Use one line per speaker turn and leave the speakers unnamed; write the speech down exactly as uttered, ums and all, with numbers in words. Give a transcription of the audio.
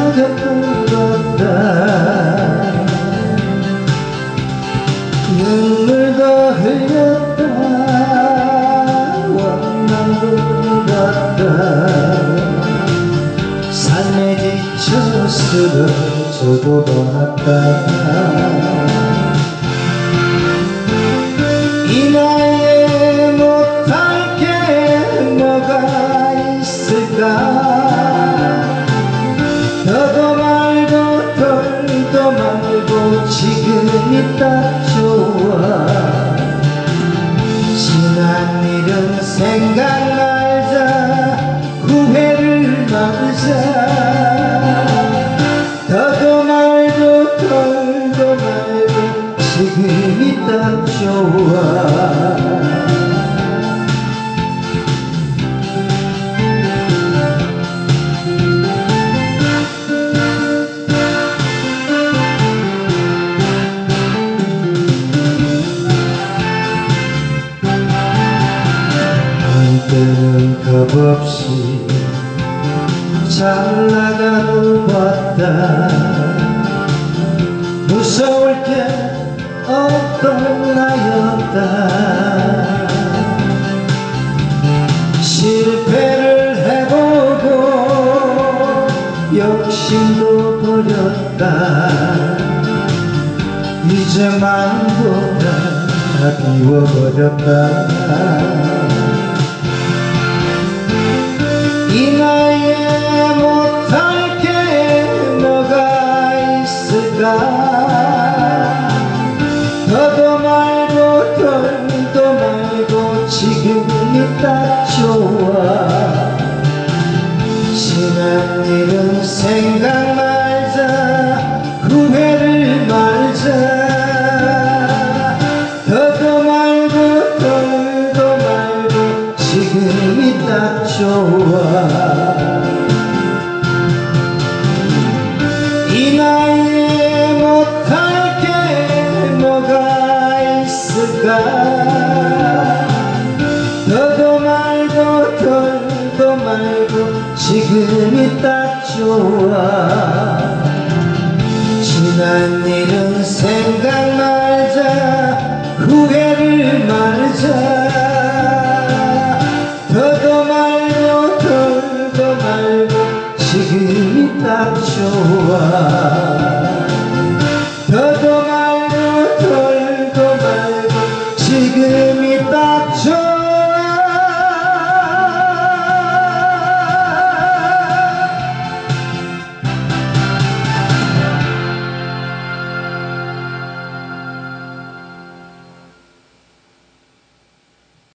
울었다. 눈물도 흘렸다. 원망도 울었다. 삶에 지쳐 쓰러져도 봤다. 이 나이에 못할 게 뭐가 있을까. 더도 말고 덜도 말고 지금이 딱 좋아. 지난 일은 생각 말자. 후회를 말자. 더도 말고 덜도 말고 지금이 딱 좋아. 때는 겁없이 잘 나가는 봤다. 무서울 게 없던 나였다. 실패를 해보고 욕심도 버렸다. 이제 마음도 다 비워버렸다. 이 나이에 못할 게 뭐가 있을까. 더도 말고 덜도 말고 지금이 딱 좋아. 지난 일은 생각 말자. 후회를 말자. 더도 말고 덜도 말고 지금이 딱 좋아. 이 나이에 못할 게 뭐가 있을까. 더도 말고 덜도 말고 지금이 딱 좋아. 지난 일은 생각